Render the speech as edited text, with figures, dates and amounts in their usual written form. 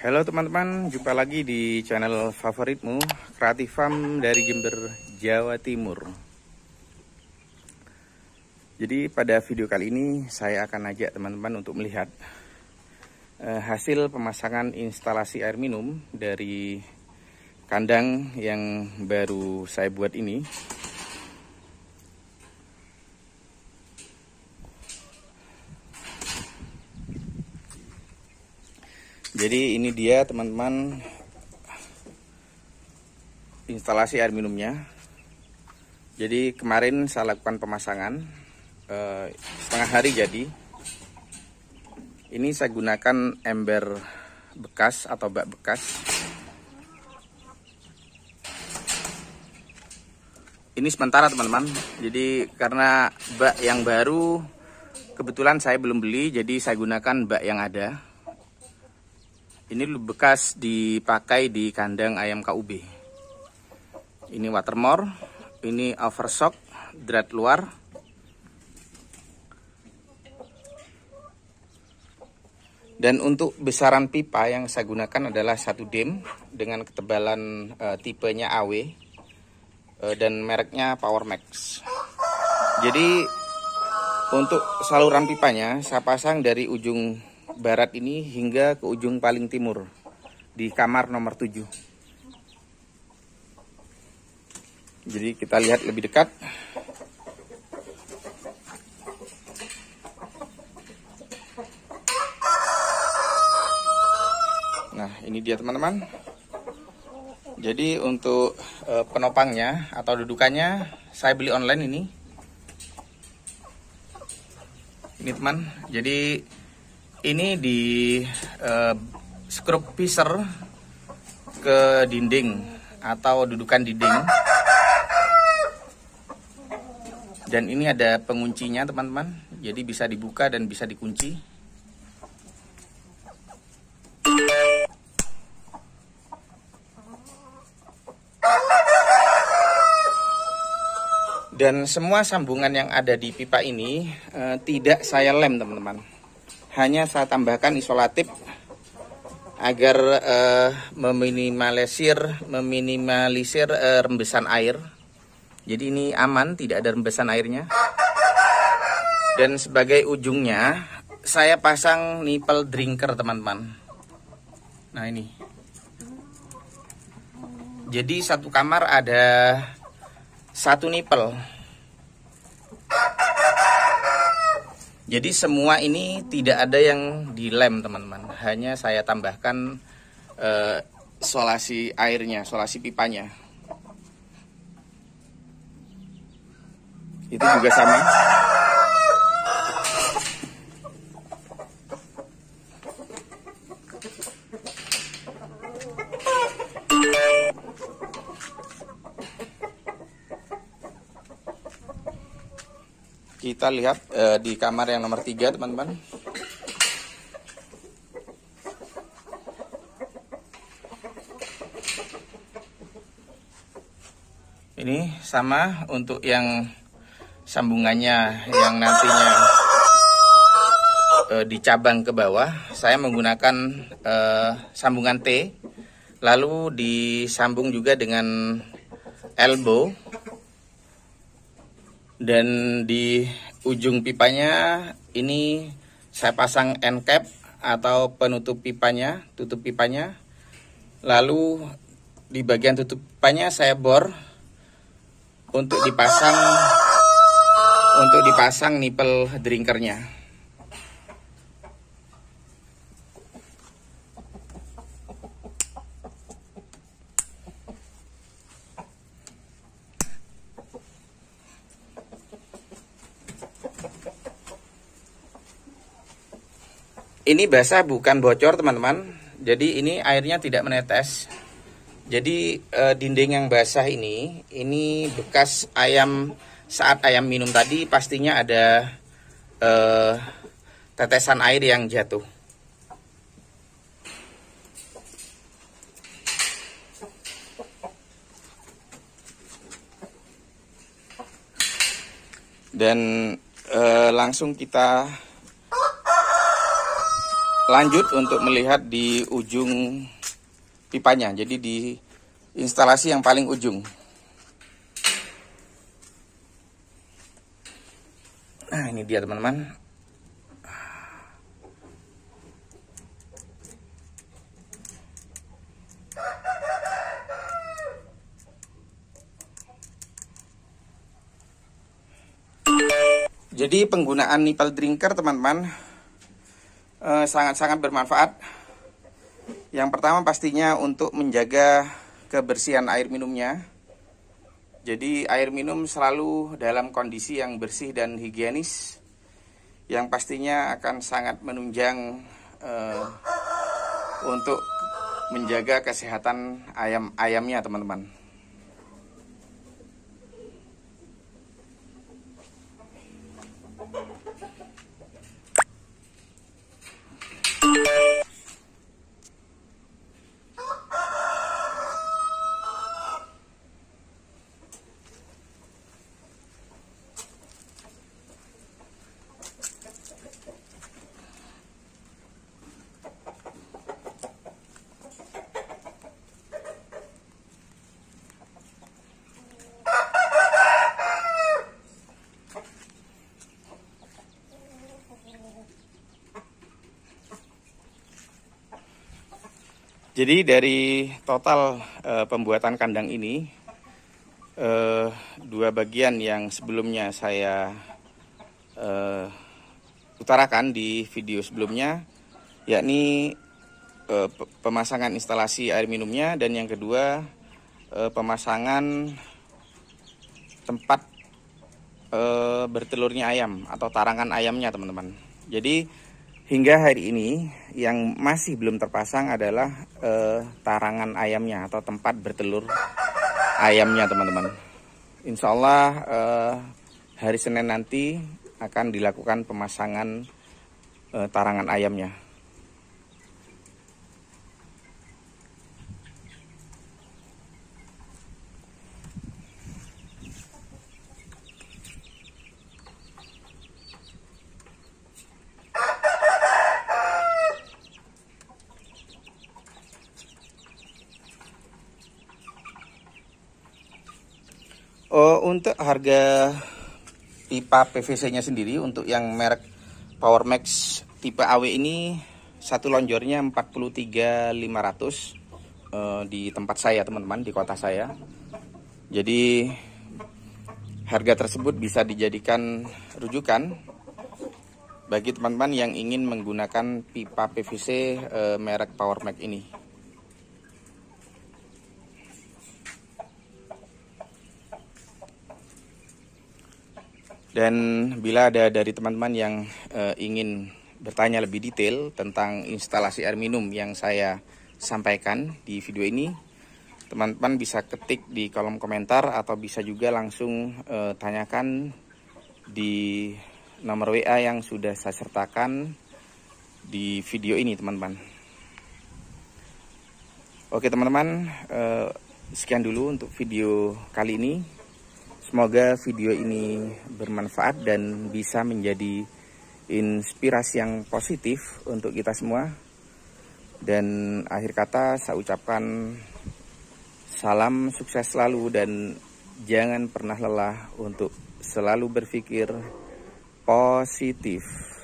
Halo teman-teman, jumpa lagi di channel favoritmu, Kreatif Farm dari Jember, Jawa Timur. Jadi pada video kali ini saya akan ajak teman-teman untuk melihat hasil pemasangan instalasi air minum dari kandang yang baru saya buat ini. Jadi ini dia teman-teman instalasi air minumnya. Jadi kemarin saya lakukan pemasangan setengah hari jadi. Ini saya gunakan ember bekas atau bak bekas. Ini sementara teman-teman. Jadi karena bak yang baru kebetulan saya belum beli, jadi saya gunakan bak yang ada. Ini bekas dipakai di kandang ayam KUB. Ini watermore, ini overshock, drat luar. Dan untuk besaran pipa yang saya gunakan adalah 1 dem dengan ketebalan tipenya AW dan mereknya PowerMax. Jadi untuk saluran pipanya saya pasang dari ujung barat ini hingga ke ujung paling timur di kamar nomor 7. Jadi kita lihat lebih dekat. Nah, ini dia teman-teman. Jadi untuk penopangnya atau dudukannya saya beli online ini. Ini teman. Jadi ini di skrup pisser ke dinding atau dudukan dinding. Dan ini ada penguncinya teman-teman. Jadi bisa dibuka dan bisa dikunci. Dan semua sambungan yang ada di pipa ini tidak saya lem teman-teman. Hanya saya tambahkan isolatif agar meminimalisir rembesan air. Jadi ini aman, tidak ada rembesan airnya. Dan sebagai ujungnya saya pasang nipple drinker teman-teman. Nah ini. Jadi satu kamar ada 1 nipple. Jadi semua ini tidak ada yang dilem teman-teman. Hanya saya tambahkan solasi airnya, solasi pipanya. Itu juga sama. Kita lihat di kamar yang nomor 3 teman-teman. Ini sama untuk yang sambungannya yang nantinya di cabang ke bawah. Saya menggunakan sambungan T. Lalu disambung juga dengan elbow. Dan di ujung pipanya ini saya pasang end cap atau penutup pipanya, tutup pipanya. Lalu di bagian tutup pipanya saya bor untuk dipasang nipple drinkernya. Ini basah bukan bocor teman-teman. Jadi ini airnya tidak menetes. Jadi dinding yang basah ini bekas ayam saat ayam minum tadi pastinya ada tetesan air yang jatuh. Dan langsung kita lanjut untuk melihat di ujung pipanya. Jadi di instalasi yang paling ujung. Nah, ini dia teman-teman. Jadi penggunaan nipple drinker teman-teman sangat-sangat bermanfaat. Yang pertama pastinya untuk menjaga kebersihan air minumnya. Jadi air minum selalu dalam kondisi yang bersih dan higienis, yang pastinya akan sangat menunjang untuk menjaga kesehatan ayamnya teman-teman. Jadi dari total pembuatan kandang ini, dua bagian yang sebelumnya saya utarakan di video sebelumnya, yakni pemasangan instalasi air minumnya, dan yang kedua pemasangan tempat bertelurnya ayam atau tarangan ayamnya teman-teman. Jadi hingga hari ini yang masih belum terpasang adalah tarangan ayamnya atau tempat bertelur ayamnya teman-teman. Insya Allah hari Senin nanti akan dilakukan pemasangan tarangan ayamnya. Untuk harga pipa PVC-nya sendiri untuk yang merek Power Max tipe AW ini satu lonjornya 43.500 di tempat saya teman-teman, di kota saya. Jadi harga tersebut bisa dijadikan rujukan bagi teman-teman yang ingin menggunakan pipa PVC merek Power Max ini. Dan bila ada dari teman-teman yang ingin bertanya lebih detail tentang instalasi air minum yang saya sampaikan di video ini, teman-teman bisa ketik di kolom komentar atau bisa juga langsung tanyakan di nomor WA yang sudah saya sertakan di video ini teman-teman. Oke teman-teman, sekian dulu untuk video kali ini. Semoga video ini bermanfaat dan bisa menjadi inspirasi yang positif untuk kita semua. Dan akhir kata saya ucapkan salam sukses selalu dan jangan pernah lelah untuk selalu berpikir positif.